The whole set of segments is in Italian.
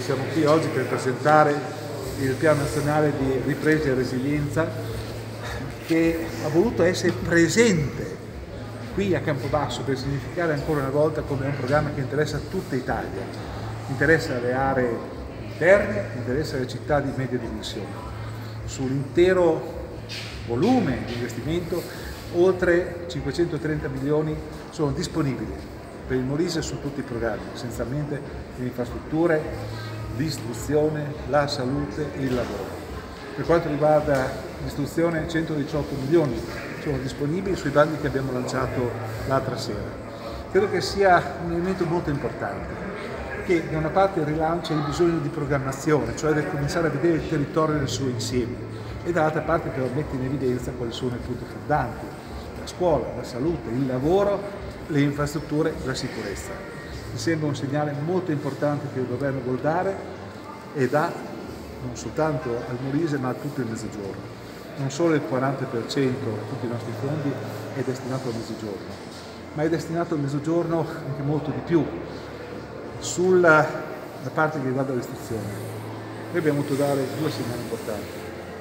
Siamo qui oggi per presentare il Piano Nazionale di Ripresa e Resilienza, che ha voluto essere presente qui a Campobasso per significare ancora una volta come un programma che interessa tutta Italia, interessa le aree interne, interessa le città di media dimensione. Sull'intero volume di investimento oltre 530 milioni sono disponibili per il Molise su tutti i programmi, essenzialmente le infrastrutture, l'istruzione, la salute e il lavoro. Per quanto riguarda l'istruzione, 118 milioni sono disponibili sui bandi che abbiamo lanciato l'altra sera. Credo che sia un elemento molto importante, che da una parte rilancia il bisogno di programmazione, cioè di cominciare a vedere il territorio nel suo insieme, e dall'altra parte però mette in evidenza quali sono i punti fondanti: la scuola, la salute, il lavoro, le infrastrutture, la sicurezza. Mi sembra un segnale molto importante che il governo vuol dare e dà non soltanto al Molise ma a tutto il Mezzogiorno. Non solo il 40% di tutti i nostri fondi è destinato al Mezzogiorno, ma è destinato al Mezzogiorno anche molto di più sulla parte che riguarda l'istruzione. Noi abbiamo voluto dare due segnali importanti: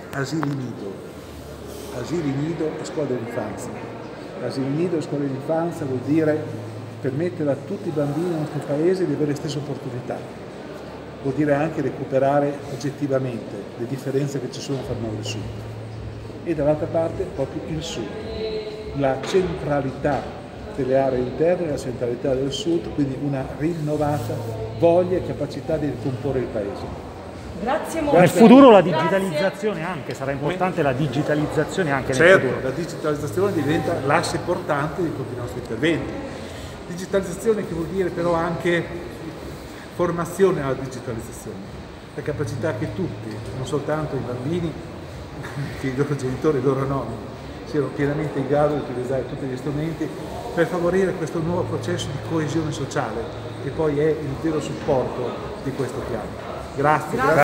asili nido e scuole dell'infanzia. Asili nido e scuole dell'infanzia vuol dire permettere a tutti i bambini del nostro paese di avere le stesse opportunità, vuol dire anche recuperare oggettivamente le differenze che ci sono fra nord e sud, e dall'altra parte proprio il sud, la centralità delle aree interne, la centralità del sud, quindi una rinnovata voglia e capacità di ricomporre il paese. Grazie molto. Nel futuro la digitalizzazione anche, sarà importante la digitalizzazione anche nel futuro. Certo, la digitalizzazione diventa l'asse portante di tutti i nostri interventi. Digitalizzazione che vuol dire però anche formazione alla digitalizzazione, la capacità che tutti, non soltanto i bambini, che i loro genitori e i loro nonni, siano pienamente in grado di utilizzare tutti gli strumenti per favorire questo nuovo processo di coesione sociale, che poi è il vero supporto di questo piano. Grazie.